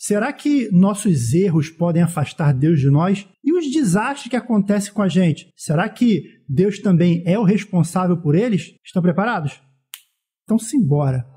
Será que nossos erros podem afastar Deus de nós? E os desastres que acontecem com a gente? Será que Deus também é o responsável por eles? Estão preparados? Então simbora!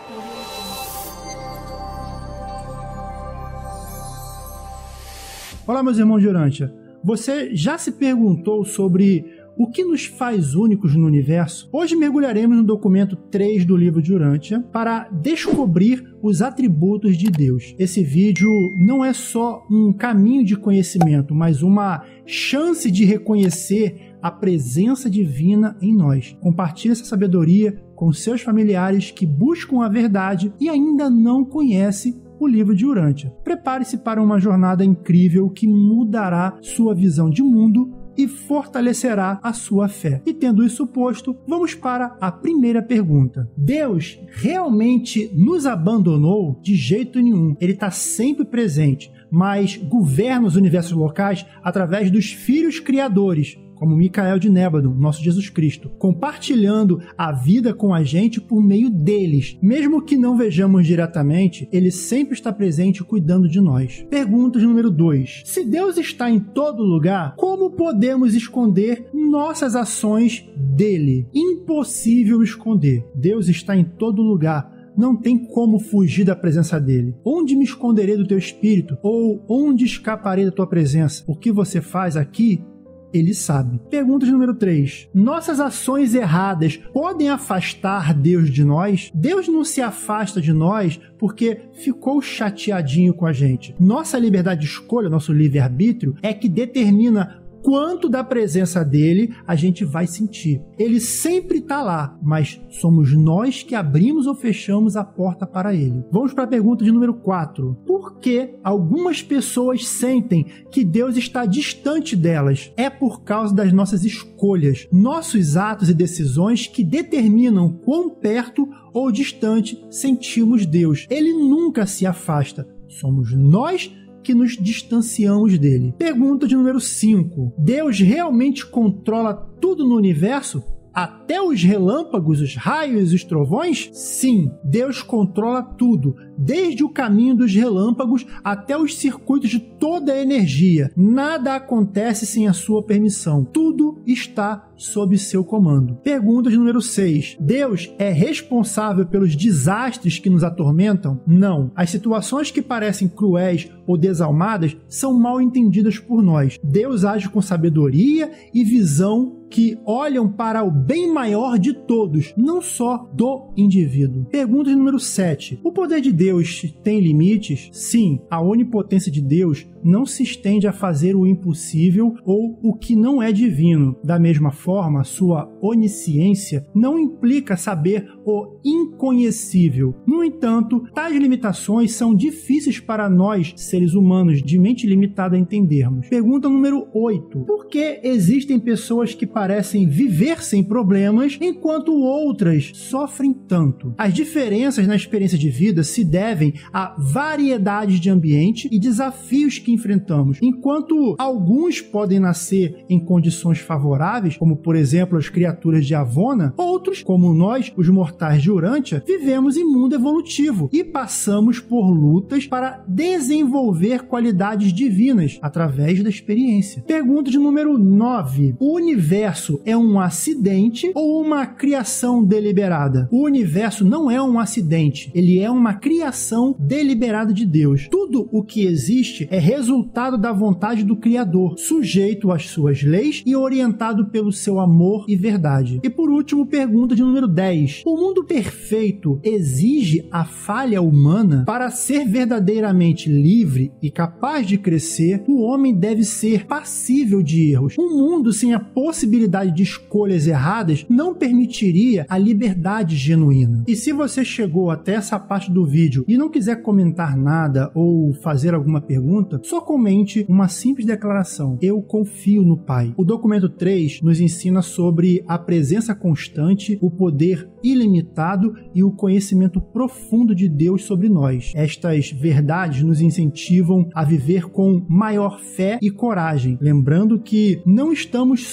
Olá, meus irmãos de Urântia. Você já se perguntou sobre o que nos faz únicos no universo? Hoje mergulharemos no documento 3 do livro de Urântia para descobrir os atributos de Deus. Esse vídeo não é só um caminho de conhecimento, mas uma chance de reconhecer a presença divina em nós. Compartilhe essa sabedoria com seus familiares que buscam a verdade e ainda não conhecem o livro de Urântia. Prepare-se para uma jornada incrível que mudará sua visão de mundo e fortalecerá a sua fé. E tendo isso posto, vamos para a primeira pergunta. Deus realmente nos abandonou? De jeito nenhum. Ele está sempre presente, mas governa os universos locais através dos filhos criadores, como Micael de Nébado, nosso Jesus Cristo, compartilhando a vida com a gente por meio deles. Mesmo que não vejamos diretamente, ele sempre está presente cuidando de nós. Pergunta número 2. Se Deus está em todo lugar, como podemos esconder nossas ações dele? Impossível esconder. Deus está em todo lugar. Não tem como fugir da presença dele. Onde me esconderei do teu espírito? Ou onde escaparei da tua presença? O que você faz aqui? Ele sabe. Pergunta número 3. Nossas ações erradas podem afastar Deus de nós? Deus não se afasta de nós porque ficou chateadinho com a gente. Nossa liberdade de escolha, nosso livre-arbítrio, é que determina quanto da presença dele a gente vai sentir. Ele sempre está lá, mas somos nós que abrimos ou fechamos a porta para ele. Vamos para a pergunta de número 4. Por que algumas pessoas sentem que Deus está distante delas? É por causa das nossas escolhas, nossos atos e decisões que determinam quão perto ou distante sentimos Deus. Ele nunca se afasta. Somos nós que nos distanciamos dele. Pergunta de número 5. Deus realmente controla tudo no universo? Até os relâmpagos, os raios e os trovões? Sim, Deus controla tudo, desde o caminho dos relâmpagos até os circuitos de toda a energia. Nada acontece sem a sua permissão. Tudo está sob seu comando. Pergunta de número 6. Deus é responsável pelos desastres que nos atormentam? Não. As situações que parecem cruéis ou desalmadas são mal entendidas por nós. Deus age com sabedoria e visão que olham para o bem maior de todos, não só do indivíduo. Pergunta de número 7. O poder de Deus tem limites? Sim, a onipotência de Deus não se estende a fazer o impossível ou o que não é divino. Da mesma forma, sua onisciência não implica saber o inconhecível. No entanto, tais limitações são difíceis para nós, seres humanos de mente limitada, a entendermos. Pergunta número 8. Por que existem pessoas que parecem viver sem problemas, enquanto outras sofrem tanto? As diferenças na experiência de vida se devem a variedades de ambiente e desafios que enfrentamos. Enquanto alguns podem nascer em condições favoráveis, como por exemplo as criaturas de Avona, outros, como nós, os mortais de Urântia, vivemos em mundo evolutivo e passamos por lutas para desenvolver qualidades divinas através da experiência. Pergunta de número 9. O universo é um acidente ou uma criação deliberada? O universo não é um acidente, ele é uma criação deliberada de Deus. Tudo o que existe é resultado da vontade do Criador, sujeito às suas leis e orientado pelo seu amor e verdade. E por último, pergunta de número 10. O mundo perfeito exige a falha humana? Para ser verdadeiramente livre e capaz de crescer, o homem deve ser passível de erros. Um mundo sem a possibilidade de escolhas erradas não permitiria a liberdade genuína. E se você chegou até essa parte do vídeo e não quiser comentar nada ou fazer alguma pergunta, só comente uma simples declaração: eu confio no Pai. O documento 3 nos ensina sobre a presença constante, o poder ilimitado e o conhecimento profundo de Deus sobre nós. Estas verdades nos incentivam a viver com maior fé e coragem, lembrando que não estamos só na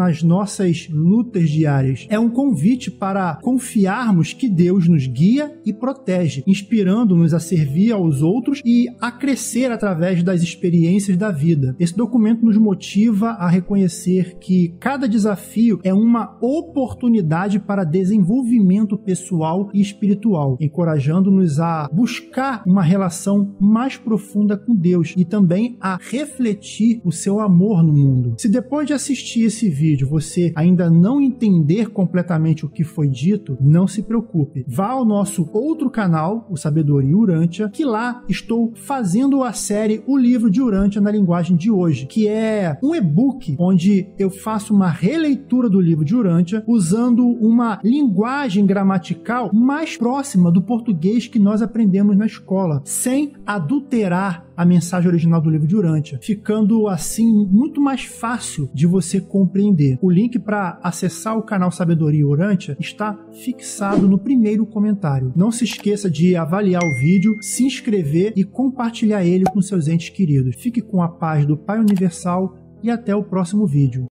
nas nossas lutas diárias. É um convite para confiarmos que Deus nos guia e protege, inspirando-nos a servir aos outros e a crescer através das experiências da vida. Esse documento nos motiva a reconhecer que cada desafio é uma oportunidade para desenvolvimento pessoal e espiritual, encorajando-nos a buscar uma relação mais profunda com Deus e também a refletir o seu amor no mundo. Se depois de assistir esse vídeo você ainda não entender completamente o que foi dito, não se preocupe. Vá ao nosso outro canal, o Sabedoria Urântia, que lá estou fazendo a série O Livro de Urântia na Linguagem de Hoje, que é um e-book onde eu faço uma releitura do livro de Urântia usando uma linguagem gramatical mais próxima do português que nós aprendemos na escola, sem adulterar a mensagem original do livro de Urântia, ficando assim muito mais fácil de você compreender. O link para acessar o canal Sabedoria Urântia está fixado no primeiro comentário. Não se esqueça de avaliar o vídeo, se inscrever e compartilhar ele com seus entes queridos. Fique com a paz do Pai Universal e até o próximo vídeo.